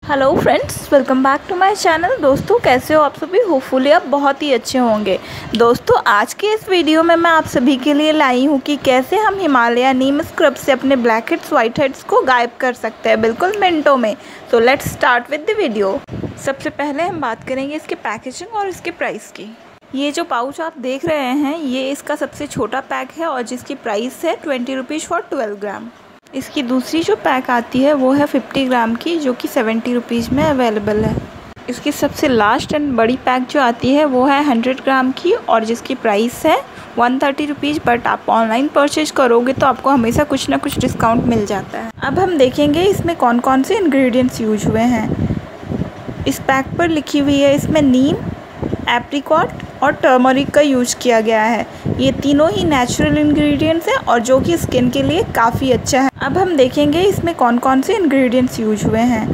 Hello friends, welcome back to my channel. दोस्तों, कैसे हो आप सभी? होपफुली आप बहुत ही अच्छे होंगे। दोस्तों, आज के इस वीडियो में मैं आप सभी के लिए लाई हूँ कि कैसे हम हिमालय नीम स्क्रब से अपने ब्लैक हेड्स वाइट हेड्स को गायब कर सकते हैं बिल्कुल मिनटों में। तो let's start with the video. सबसे पहले हम बात करेंगे इसके पैकेजिंग और इसके प्राइस की। ये जो पाउच आप देख रहे हैं, ये इसका सबसे छोटा पैक है और जिसकी प्राइस है 20 रुपीज़ फॉर 12 ग्राम। इसकी दूसरी जो पैक आती है वो है 50 ग्राम की, जो कि 70 रुपीज़ में अवेलेबल है। इसकी सबसे लास्ट एंड बड़ी पैक जो आती है वो है 100 ग्राम की और जिसकी प्राइस है 130 रुपीज़। बट आप ऑनलाइन परचेज करोगे तो आपको हमेशा कुछ ना कुछ डिस्काउंट मिल जाता है। अब हम देखेंगे इसमें कौन कौन से इंग्रेडिएंट्स यूज हुए हैं। इस पैक पर लिखी हुई है इसमें नीम, एप्रिकॉट और टर्मरिक का यूज किया गया है। ये तीनों ही नेचुरल इंग्रेडिएंट्स हैं और जो कि स्किन के लिए काफ़ी अच्छा है। अब हम देखेंगे इसमें कौन कौन से इंग्रेडिएंट्स यूज हुए हैं।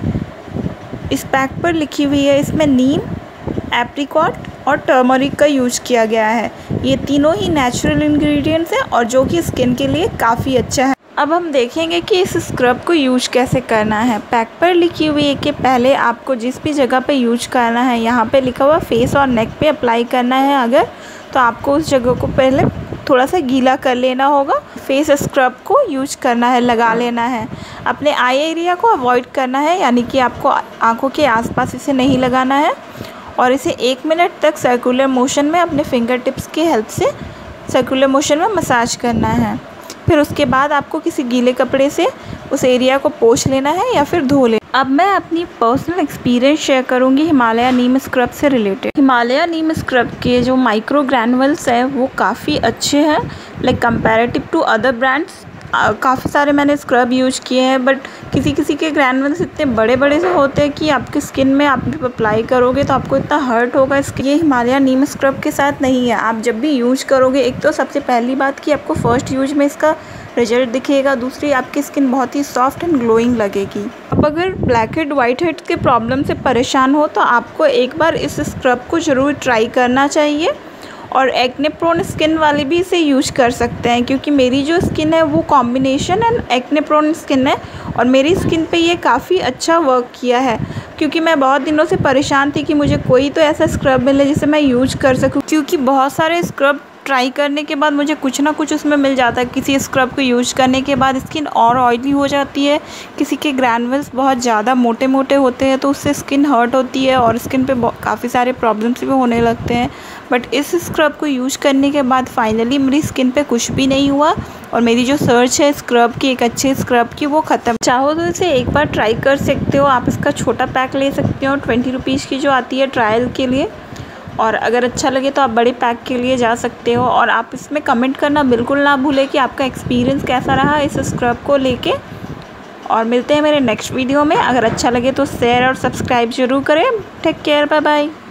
इस पैक पर लिखी हुई है इसमें नीम, एप्रिकॉट और टर्मरिक का यूज किया गया है। ये तीनों ही नेचुरल इंग्रेडिएंट्स हैं और जो कि स्किन के लिए काफ़ी अच्छा है। अब हम देखेंगे कि इस स्क्रब को यूज कैसे करना है। पैक पर लिखी हुई है कि पहले आपको जिस भी जगह पे यूज करना है, यहाँ पे लिखा हुआ फेस और नेक पे अप्लाई करना है अगर, तो आपको उस जगह को पहले थोड़ा सा गीला कर लेना होगा। फेस स्क्रब को यूज करना है, लगा लेना है। अपने आई एरिया को अवॉइड करना है, यानी कि आपको आँखों के आसपास इसे नहीं लगाना है और इसे 1 मिनट तक सर्कुलर मोशन में अपने फिंगर टिप्स की हेल्प से सर्कुलर मोशन में मसाज करना है। फिर उसके बाद आपको किसी गीले कपड़े से उस एरिया को पोंछ लेना है या फिर धो लेना। अब मैं अपनी पर्सनल एक्सपीरियंस शेयर करूंगी हिमालय नीम स्क्रब से रिलेटेड। हिमालय नीम स्क्रब के जो माइक्रो ग्रैनुअल्स हैं वो काफ़ी अच्छे हैं, like comparative to other brands. काफ़ी सारे मैंने स्क्रब यूज किए हैं, बट किसी किसी के ग्रैनुअल्स इतने बड़े बड़े से होते हैं कि आपकी स्किन में आप जब अप्लाई करोगे तो आपको इतना हर्ट होगा। ये हिमालय नीम स्क्रब के साथ नहीं है। आप जब भी यूज करोगे, एक तो सबसे पहली बात कि आपको फर्स्ट यूज में इसका रिजल्ट दिखेगा, दूसरी आपकी स्किन बहुत ही सॉफ्ट एंड ग्लोइंग लगेगी। आप अगर ब्लैक हेड वाइट हेड के प्रॉब्लम से परेशान हो तो आपको एक बार इस स्क्रब को ज़रूर ट्राई करना चाहिए। और एक्ने प्रोन स्किन वाले भी इसे यूज कर सकते हैं, क्योंकि मेरी जो स्किन है वो combination and acne prone skin है और मेरी स्किन पे ये काफ़ी अच्छा वर्क किया है। क्योंकि मैं बहुत दिनों से परेशान थी कि मुझे कोई तो ऐसा स्क्रब मिले जिसे मैं यूज कर सकूं, क्योंकि बहुत सारे स्क्रब ट्राई करने के बाद मुझे कुछ ना कुछ उसमें मिल जाता है। किसी स्क्रब को यूज करने के बाद स्किन और ऑयली हो जाती है, किसी के ग्रैनुअल्स बहुत ज़्यादा मोटे मोटे होते हैं तो उससे स्किन हर्ट होती है और स्किन पे काफ़ी सारे प्रॉब्लम्स भी होने लगते हैं। बट इस स्क्रब को यूज करने के बाद फाइनली मेरी स्किन पे कुछ भी नहीं हुआ और मेरी जो सर्च है स्क्रब की, एक अच्छे स्क्रब की, वो ख़त्म। चाहो तो इसे एक बार ट्राई कर सकते हो। आप इसका छोटा पैक ले सकते हो 20 रुपीज़ की जो आती है ट्रायल के लिए, और अगर अच्छा लगे तो आप बड़े पैक के लिए जा सकते हो। और आप इसमें कमेंट करना बिल्कुल ना भूलें कि आपका एक्सपीरियंस कैसा रहा इस स्क्रब को लेके। और मिलते हैं मेरे नेक्स्ट वीडियो में। अगर अच्छा लगे तो शेयर और सब्सक्राइब ज़रूर करें। Take care, bye bye.